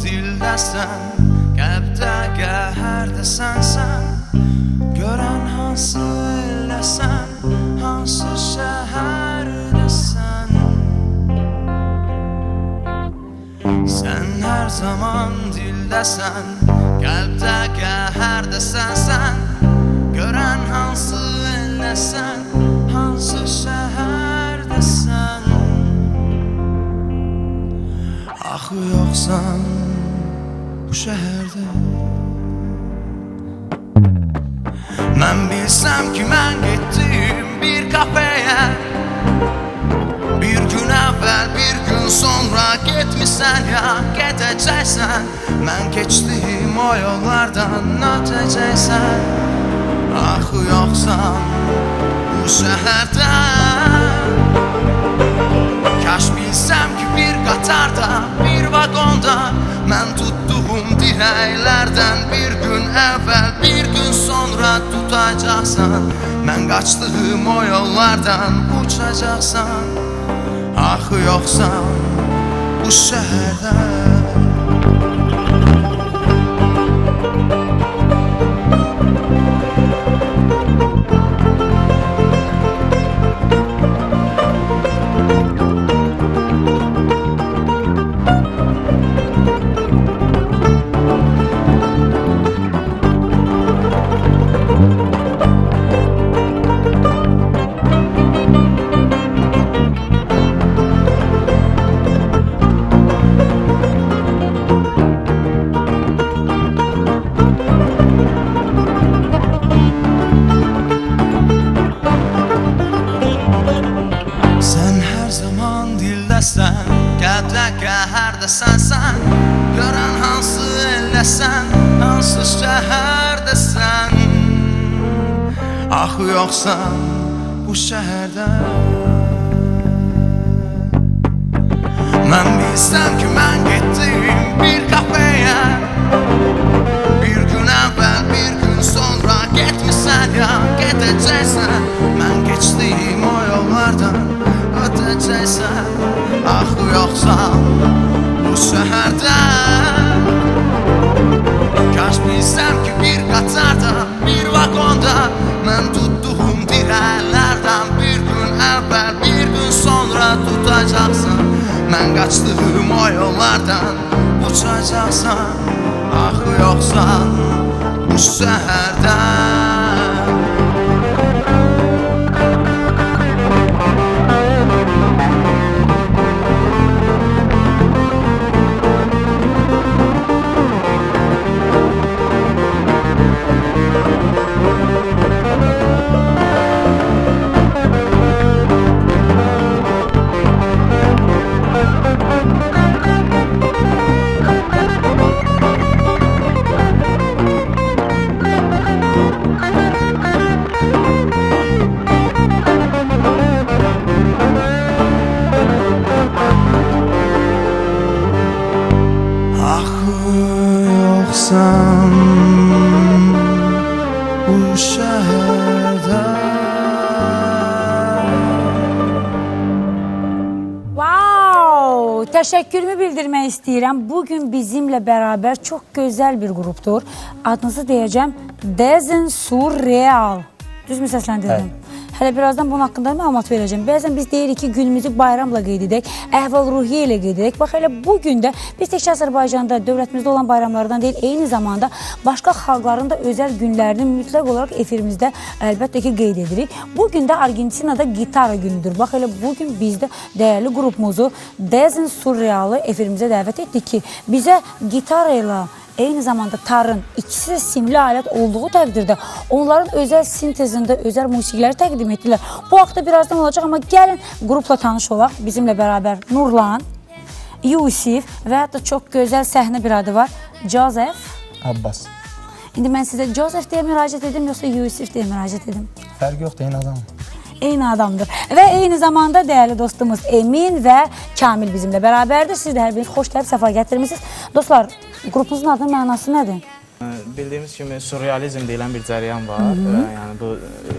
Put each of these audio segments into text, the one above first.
dildəsən, qəlbdə qəhərdəsən sən. Görən hansı elləsən, hansı şəhərdəsən. Sən hər zaman dildəsən, qəlbdə qəhərdəsən sən. Görən hansı elləsən, hansı şəhərdəsən. Axı yoxsan bu şəhərdə. Mən bilsəm ki, mən getdim bir kafeyə. Bir gün əvvəl, bir gün sonra getmişsən ya, gedəcəksən. Mən keçdim o yollardan ötəcəksən. Axı yoxsan bu şəhərdə. Kaş bilsəm ki, bir qatarda, bir vagonda mən tutduğum dirəklərdən bir gün əvvəl, bir gün sonra tutacaqsan. Mən qaçdığım o yollardan uçacaqsan. Axı yoxsan bu şəhərdə. Qəlbdə qəhərdəsən sən. Görən hansı elləsən, hansı şəhərdəsən. Axı yoxsan bu şəhərdə. Mən bilsəm ki, mən getdim bir kafeyə. Bir gün əvvəl, bir gün sonra getmişsən ya, gedəcəksən. Mən keçdim o yollardan ötəcəksən. Axı yoxsan bu şəhərdə. Kaş bilsəm ki, bir qatarda, bir vagonda mən tutduğum dirəklərdən bir gün əvvəl, bir gün sonra tutacaqsan. Mən qaçdığım o yollardan uçacaqsan. Axı yoxsan bu şəhərdə. Bu şəhərdə. Wow! Təşəkkürümü bildirmək istəyirəm. Bugün bizimlə bərabər çox gözəl bir qrupdur. Adınızı deyəcəm, Dezen Surreal. Düzmü səsləndirdim? Hələ birazdan bunun haqqında məlumat verəcəm. Bəzən biz deyirik ki, günümüzü bayramla qeyd edək, əhval-ruhiyyə ilə qeyd edək. Bax, elə bugün də biz təkcə Azərbaycanda, dövlətimizdə olan bayramlardan deyil, eyni zamanda başqa xalqların da özəl günlərini mütləq olaraq efirimizdə əlbəttə ki, qeyd edirik. Bugün də Argentinada gitara günüdür. Bax, elə bugün biz də dəyərli qrupumuzu Dezen Surrealı efirimizə dəvət etdik ki, bizə gitara ilə eyni zamanda tarın ikisi də simli alət olduğu təqdirdə onların özəl sintezində özəl musiqiləri təqdim etdilər. Bu haqda birazdan olacaq, amma gəlin qrupla tanış olaq. Bizimlə bərabər Nurlan, Yusif və hətta çox gözəl səhnə bir adı var, Joseph Abbas. İndi mən sizə Joseph deyə müraciət edim, yoxsa Yusif deyə müraciət edim? Fərq yoxdur, eyni adam. Eyni adamdır. Və eyni zamanda dəyərli dostumuz Emin və Kamil bizimlə bərabərdir. Siz də hər biriniz xoş gəlib, səfa gətirmişsiniz. Dostlar, qrupumuzun adının mənası nədir? Bildiyimiz kimi surrealizm deyilən bir cəryan var. Yəni bu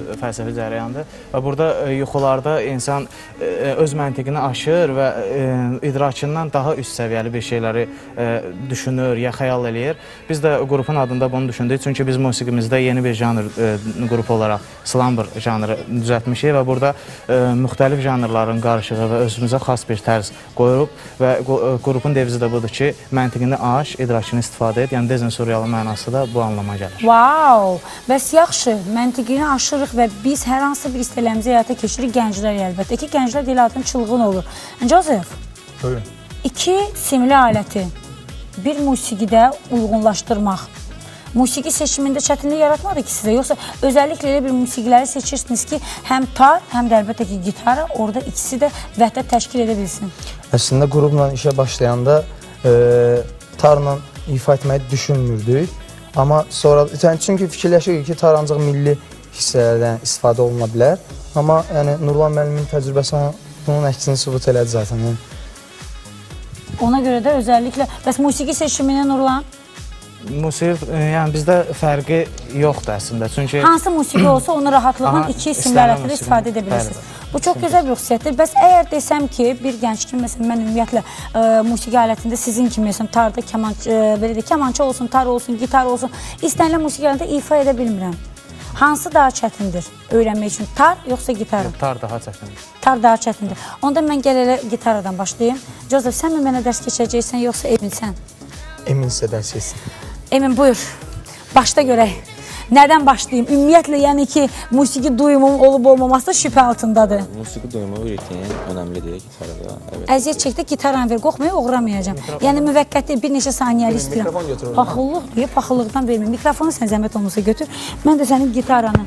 fəlsəfi cərəyandır. Və burada yuxularda insan öz məntiqini aşır və idrakından daha üst səviyyəli bir şeyləri düşünür, ya xəyal eləyir. Biz də qrupun adında bunu düşündük. Çünki biz musiqimizdə yeni bir janr qrup olaraq slumber janrı düzəltmişik və burada müxtəlif janrların qarışığı və özümüzə xas bir tərz qoyuruq və qrupun devizi də budur ki, məntiqini aş, idrakını istifadə et. Yəni dezinsurrealın mənası da bu anlama gəlir. Wow! Bəs yaxşı, məntiqini aşırıq və biz hər hansı bir istəklərimizi həyata keçirik gənclər əlbəttə ki, gənclər dil adının çılğın olur. Joseph, Buyurun. iki simli aləti bir musiqidə uyğunlaşdırmaq. Musiqi seçimində çətinlik yaratmadı ki sizə? Yoxsa özəlliklə elə bir musiqiləri seçirsiniz ki, həm tar, həm də əlbəttə ki, gitara, orada ikisi də vəhdət təşkil edə bilsin. Əslində qrupla işə başlayanda tarla ifa etməyi düşünmürdük. Amma sonra, çünki fikirləşirik ki, tar ancaq milli hissələrdən istifadə oluna bilər. Amma yəni, Nurlan müəllimin təcrübəsi bunun əksini sübut elədi zaten. Ona görə də özəlliklə, bəs musiqi seçimini Nurlan? Musiqi, yəni bizdə fərqi yoxdur əslində. Çünki hansı musiqi olsa onu rahatlıqla iki simli alətdə istifadə edə bilirsiniz. Bu çox gözəl bir xüsusiyyətdir. Bəs əgər desəm ki, bir gənc kimi, məsələn, mən ümumiyyətlə musiqi alətində sizin kimi, məsələn, tarda, kamança olsun, tar olsun, gitar olsun, istənilən musiqi alətində ifa edə bilmirəm. Hansı daha çətindir öyrənmək üçün? Tar, yoxsa gitar? Tar daha çətindir. Tar daha çətindir. Onda mən gəl elə gitaradan başlayayım. Joseph, sən mi mənə dərs keçəcəksən, yoxsa Emin sən? Emin sizə dərs keçsin. Emin, buyur. Başda görək. Nədən başlayayım? Ümumiyyətlə, yəni ki, musiqi duyumum olub-olmaması da şübhə altındadır. Musiqi duyumu ritim önəmlidir gitarada. Evet. Əziyyət çəkdə gitaranı ver, qorxmaya uğramayacağım. Yəni müvəqqəti bir neçə saniyəli istəyirəm. Mikrofon götür. Paxıllıq deyə, paxıllıqdan verməyim. Mikrofonu sən zəhmət olmasa götür. Mən də sənin gitaranı.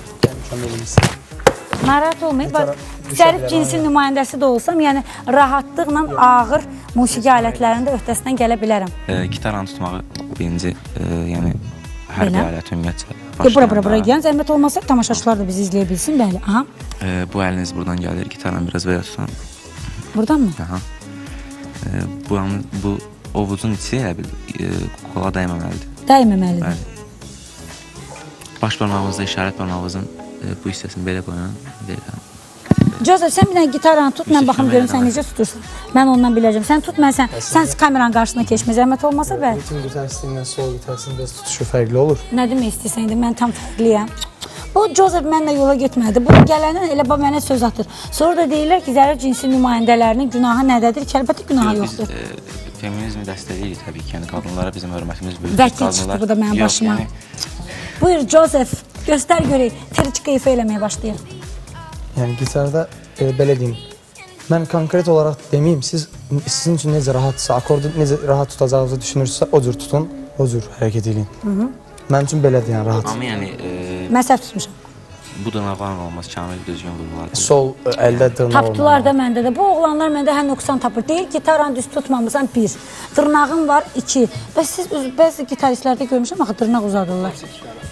Narahat olmayıb. Zərif cinsin nümayəndəsi də olsam, yəni rahatlıqla ağır musiqi alətlərində öhdəsindən gələ bilərəm. Gitaranı tutmağı birinci, yəni hər bir alət ümumiyyətcə başlayanda. Bura gələn zəhmət olmasa tamaşaçılar da bizi izləyə bilsin, bəli. Aha. Bu əliniz buradan gəlir, gitaranı biraz belə tutan. Buradan mı? Aha. Bu ovucun içi elə bil qola dəyməməlidir. Dəyməməlidir. Baş barmağınızda işarət barmağınızın bu hissəsini belə qoyun. Joseph, sən bir dənə gitaranı tut, mən baxım görüm sən necə tutursan. Mən ondan biləcəm. Sən tut, sən kameranın qarşısına keçmə, zəhmət olmasa bəli. Ritim gitarsiylə sol gitarsiylə biraz tutuşu fərqli olur. Nə demək istəyirsən indi, mən tam fərqliyəm. Bu Joseph mənlə yola getmədi. Bu gələndən elə mənə söz atır. Sonra da deyirlər ki, zərif cinsi nümayəndələrinin günahı nədədir ki, əlbəttə günahı yoxdur. Biz feminizmi dəstəkləyirik təbii ki, yəni qadınlara bizim hörmətimiz böyük. Vəkil çıxdı bu da mənim başıma. Buyur Joseph, göstər görək, Teriçka ifa eləməyə başlayır. Yəni gitarda belə deyim, mən konkret olaraq deməyim, sizin üçün necə rahatsa, akordu necə rahat tutacağınızı düşünürsünüzsə, o cür tutun, o cür hərəkət edin. Mənim üçün belədir, yəni rahat. Amma yəni... Mən səhv tutmuşam. Bu dırnaqların olması kamil düzgün vurmalıdır. Sol əldə dırnaq olmalı. Tapdılar da məndə də. Bu oğlanlar məndə həm nöqsan tapır. Deyir, gitaranı düz tutmamısan, bir. Dırnağın var, iki. Bəs siz bəzi gitaristlərdə görmüşəm, axı dırnaq uzadırlar.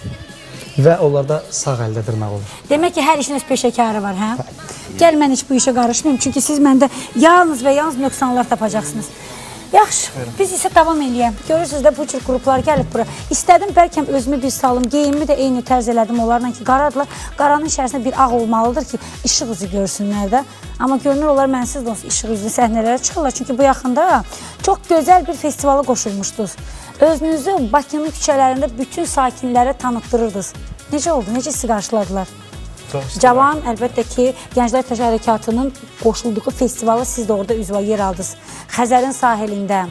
Və onlarda sağ əldə dırnaq olur. Demək ki, hər işin öz peşəkarı var, hə? Gəl, mən heç bu işə qarışmayayım, çünki siz məndə yalnız və yalnız nöqsanlar tapacaqsınız. Yaxşı, biz isə davam eləyəm. Görürsünüz də bu cür qruplar gəlib bura. İstədim, bəlkə özümü bir salım, geyimimi də eyni tərz elədim onlarla ki, qaradırlar. Qaranın içərisində bir ağ olmalıdır ki, işıq üzü görsünlər də. Amma görünür, onlar mənsiz də olsa işıq üzlü səhnələrə çıxırlar. Çünki bu yaxında çox gözəl bir festivala qoşulmuşdunuz. Özünüzü Bakının küçələrində bütün sakinlərə tanıtdırırdınız. Necə oldu? Necə sizi qarşıladılar? Cavan, əlbəttə ki, Gənclər Təşkilatının qoşulduğu festivalı siz də orada üzva yer aldınız. Xəzərin sahilində.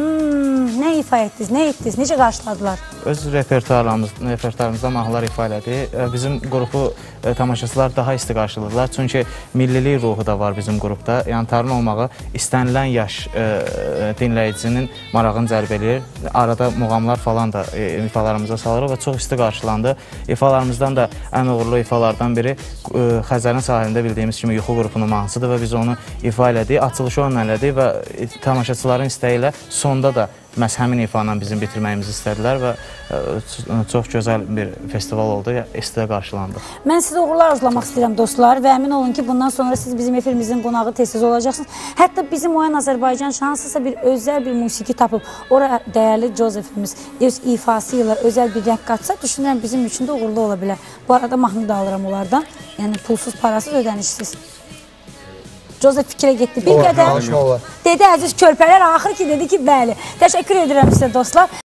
Nə ifa etdiniz, nə etdiniz, necə qarşıladılar? Öz repertuarımızda mahnılar ifa elədi. Bizim qrupu tamaşaçılar daha isti qarşıladılar. Çünki millilik ruhu da var bizim qrupda. Yəni tarın olmağı istənilən yaş dinləyicinin marağını cəlb edir. Arada muğamlar falan da ifalarımıza salırıq və çox isti qarşılandı. İfalarımızdan da ən uğurlu ifalardan biri Xəzərin sahilində bildiyimiz kimi yuxu qrupunun mahnısıdır və biz onu ifa elədik. Açılışı onunla elədik və tamaşaçıların istəyi ilə sonda da məhz həmin ifadan bizim bitirməyimizi istədilər və çox gözəl bir festival oldu, istidə qarşılandıq. Mən sizə uğurlar arzulamaq istəyirəm dostlar və əmin olun ki, bundan sonra siz bizim efirimizin qonağı tez-tez olacaqsınız. Hətta bizim Oyan Azərbaycan hansısa bir özəl bir musiqi tapıb, ora dəyərli Josefimiz öz ifası ilə özəl bir rəng qatsa, düşünürəm bizim üçün də uğurlu ola bilər. Bu arada mahnı da alıram onlardan, yəni pulsuz, parasız, ödənişsiz. Josef fikrə getdi. Bir qədər dedi əziz körpələr, axır ki dedi ki, bəli. Təşəkkür edirəm sizə dostlar.